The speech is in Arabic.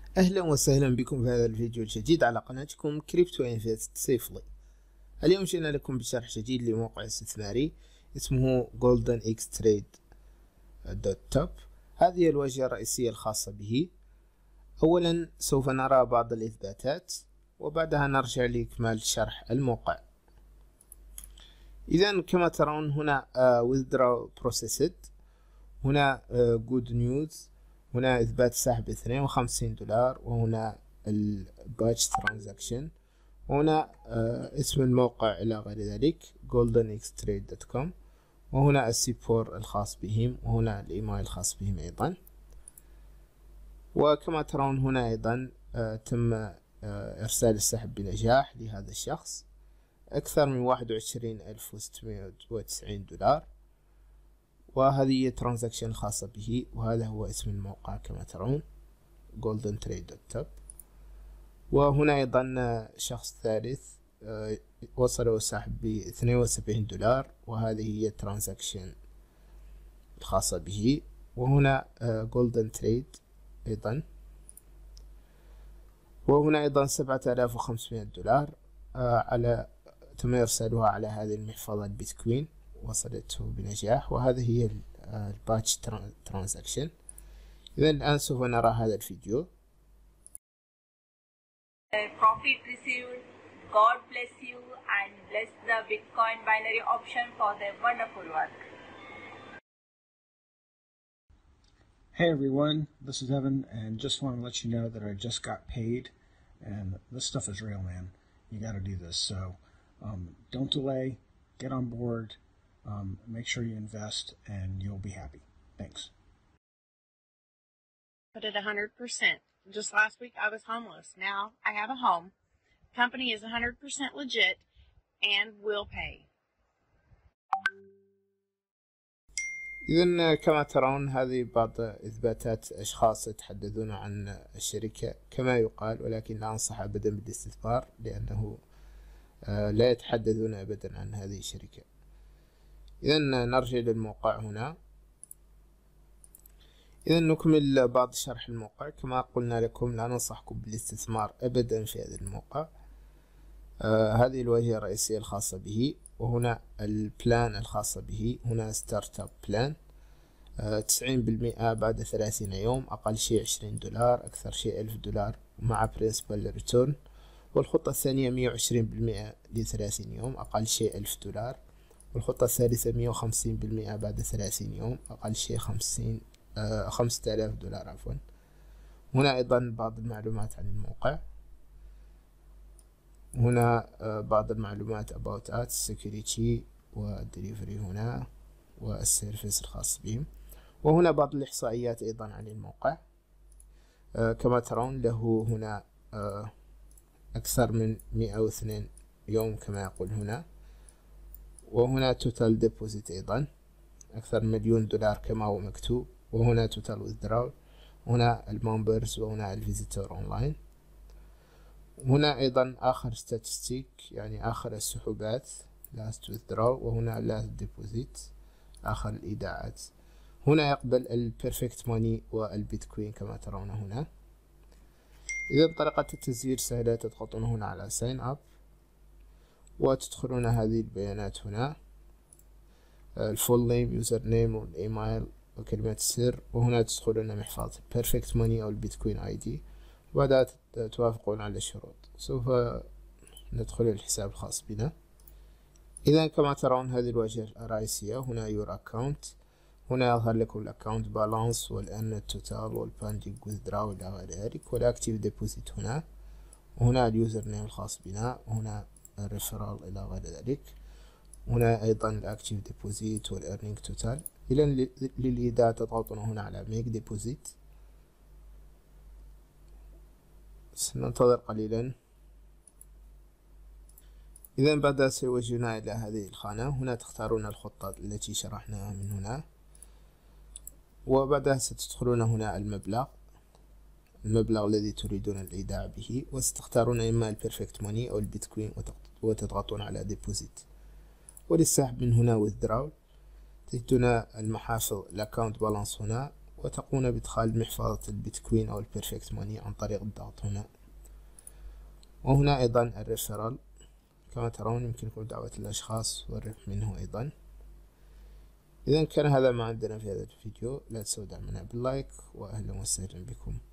أهلا وسهلا بكم في هذا الفيديو الجديد على قناتكم كريبتو انفست سيفلي. اليوم جئنا لكم بشرح جديد لموقع استثماري اسمه goldenxtrade.top. هذه الواجهة الرئيسية الخاصة به. أولا سوف نرى بعض الإثباتات وبعدها نرجع لإكمال شرح الموقع. إذا كما ترون هنا withdraw processed، هنا good news، هنا إثبات سحب $52، وهنا الباتش ترانزاكشن، وهنا اسم الموقع إلى غير ذلك goldenxtrade.com، وهنا السيبور الخاص بهم، وهنا الإيميل الخاص بهم أيضا. وكما ترون هنا أيضا تم إرسال السحب بنجاح لهذا الشخص أكثر من $21,690، وهذه هي ترانزاكشن خاصة به، وهذا هو اسم الموقع كما ترون goldenxtrade.top. وهنا أيضا شخص ثالث وصله سحب $72، وهذه هي ترانزاكشن الخاصة به. وهنا goldentrade أيضا، وهنا أيضا $7,500 تم إرسالها على هذه المحفظة البيتكوين، وصلته بنجاح، وهذه هي الباتش ترانزاكشن. إذا الآن سوف نرى هذا الفيديو. Profit received. God bless you and bless the Bitcoin binary option for their wonderful work. Hey everyone, this is Evan, and just want to let you know that I just got paid, and this stuff is real, man. You got to do this, so don't delay, get on board, make sure you invest, and you'll be happy. Thanks. Put it 100%. Just last week I was homeless. Now I have a home. Company is 100% legit and will pay. إذن كما ترون هذه بعض إثباتات أشخاص يتحدثون عن الشركة كما يقال، ولكن لا أنصح أبدا بالاستثمار لأنه لا يتحدثون أبدا عن هذه الشركة. إذن نرجع للموقع هنا. إذا نكمل بعض شرح الموقع. كما قلنا لكم لا ننصحكم بالاستثمار أبدا في هذا الموقع. هذه الواجهة الرئيسية الخاصة به، وهنا البلان الخاصة به. هنا ستارت اب بلان 90% بعد 30 يوم، أقل شيء $20، أكثر شيء $1000 مع برنسبل ريتورن. والخطة الثانية 120% ل30 يوم، أقل شيء $1000. والخطة الثالثة 150% بعد 30 يوم، أقل شيء $5000 عفوا. هنا أيضا بعض المعلومات عن الموقع. هنا بعض المعلومات about us security والدليفري هنا والسيرفيس الخاص بهم. وهنا بعض الإحصائيات أيضا عن الموقع. كما ترون له هنا أكثر من 102 يوم كما يقول هنا. وهنا total deposit أيضا أكثر من $1,000,000 كما هو مكتوب. وهنا total withdrawal، هنا الممبرز، وهنا الفيزيتور أونلاين. هنا أيضا آخر statistic يعني آخر السحوبات last withdrawal، وهنا last deposit آخر الإيداعات. هنا يقبل البيرفكت ماني والبيتكوين كما ترون هنا. إذا بطريقة التسجيل سهلة، تضغطون هنا على sign up وتدخلون هذه البيانات هنا، الفول نيم، يوزر نيم، والإيميل، وكلمة السر. وهنا تدخلون محفظة بيرفكت ماني أو البيتكوين اي دي، وبعدها توافقون على الشروط. سوف ندخل الحساب الخاص بنا. إذا كما ترون هذه الواجهة الرئيسية. هنا يور أكاونت، هنا يظهر لكم الأكاونت بالانس والأن توتال والباندينج ويذدراو إلى غير ذلك، والأكتيف ديبوزيت هنا، وهنا اليوزر نيم الخاص بنا، وهنا الريفرال إلى غير ذلك. هنا أيضا الأكتيف ديبوزيت والأرنينج توتال. إذا للإيداع تضغطون هنا على ميك ديبوزيت. سننتظر قليلا. إذا بعدها سيوجهنا إلى هذه الخانة. هنا تختارون الخطة التي شرحناها من هنا، وبعدها ستدخلون هنا المبلغ الذي تريدون الإيداع به، وستختارون إما البيرفكت ماني أو البيتكوين وتضغطون على ديبوزيت. وللسحب من هنا withdrawal تجدون المحافظ الأكاونت بالانس هنا، وتقومون بإدخال محفظة البيتكوين أو البيرفكت ماني عن طريق الضغط هنا. وهنا أيضا الريفرال، كما ترون يمكنكم دعوة الأشخاص والربح منه أيضا. إذا كان هذا ما عندنا في هذا الفيديو، لا تنسوا دعمنا باللايك، وأهلا وسهلا بكم.